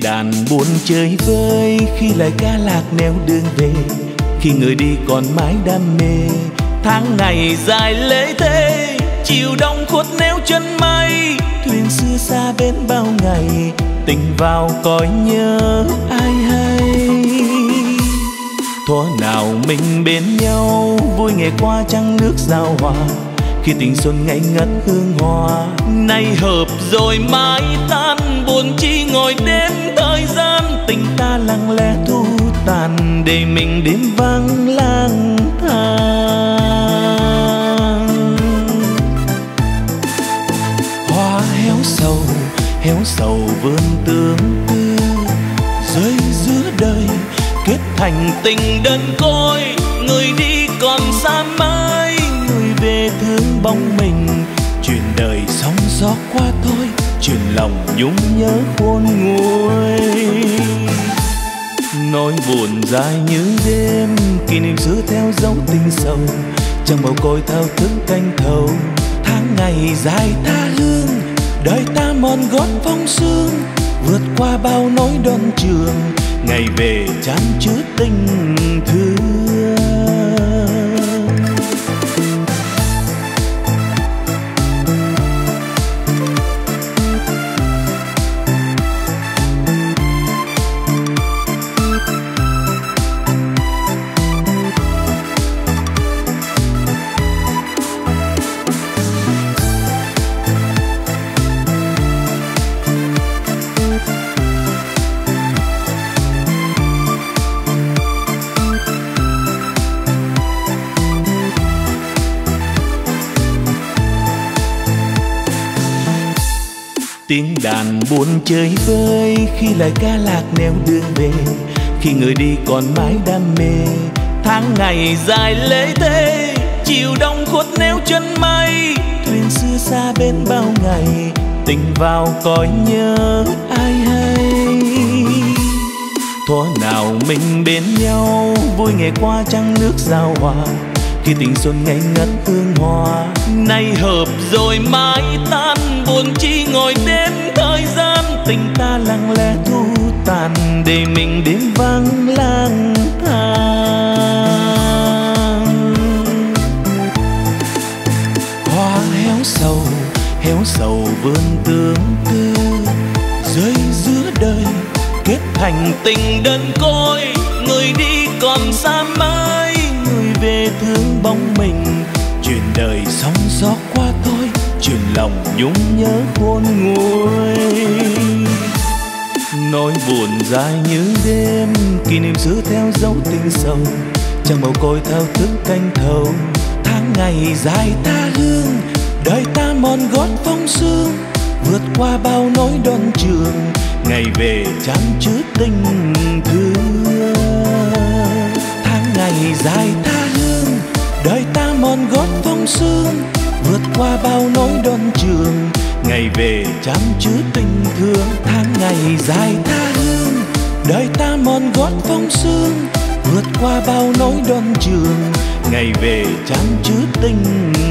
đàn buồn chơi vơi khi lời ca lạc neo đường về, khi người đi còn mãi đam mê. Tháng ngày dài lễ thế, chiều đông khuất néo chân mây, thuyền xưa xa bến bao ngày, tình vào cõi nhớ ai hay. Thuở nào mình bên nhau, vui ngày qua trăng nước giao hòa, khi tình xuân ngây ngất hương hoa. Nay hợp rồi mãi tan, buồn chi ngồi đêm thời gian, tình ta lặng lẽ thu tàn, để mình đêm vắng lang thang. Hoa héo sầu vươn tương tư, rơi giữa đời kết thành tình đơn côi. Người đi còn xa mãi, người về thương bóng mình, chuyện đời sóng gió qua thôi, chuyện lòng nhung nhớ khôn nguôi. Nỗi buồn dài như đêm, kỷ niệm xưa theo dấu tình sầu, trong bầu côi thao thức canh thầu. Tháng ngày dài tha hương, đời ta mòn gót phong sương, vượt qua bao nỗi đón trường, ngày về chan chứa tình thương. Tiếng đàn buồn chơi vơi khi lời ca lạc neo đường về, khi người đi còn mãi đam mê. Tháng ngày dài lễ thế, chiều đông khuất néo chân mây, thuyền xưa xa bên bao ngày, tình vào cõi nhớ ai hay. Thuở nào mình bên nhau, vui ngày qua trăng nước giao hòa, khi tình xuân ngây ngất hương hoa. Nay hợp rồi mãi tan, buồn chi ngồi đêm thời gian, tình ta lặng lẽ thu tàn, để mình đêm vắng lang thang. Hoa héo sầu vươn tương tư, rơi giữa đời kết thành tình đơn côi. Người đi còn xa mãi, người về thương bóng mình, chuyện đời sóng gió qua thôi, chuyện lòng nhung nhớ khôn nguôi. Nỗi buồn dài như đêm, kỷ niệm xưa theo dấu tình sầu, trong bầu côi thao thức canh thầu. Tháng ngày dài tha hương, đời ta mòn gót phong sương, vượt qua bao nỗi đón trường, ngày về chan chứa tình thương. Tháng ngày dài tha hương, đời ta mòn gót phong sương, vượt qua bao nỗi đón trường, ngày về chan chứa tình thương. Tháng ngày dài tha hương, đời ta mòn gót phong sương, vượt qua bao nỗi đón trường, ngày về chan chứa tình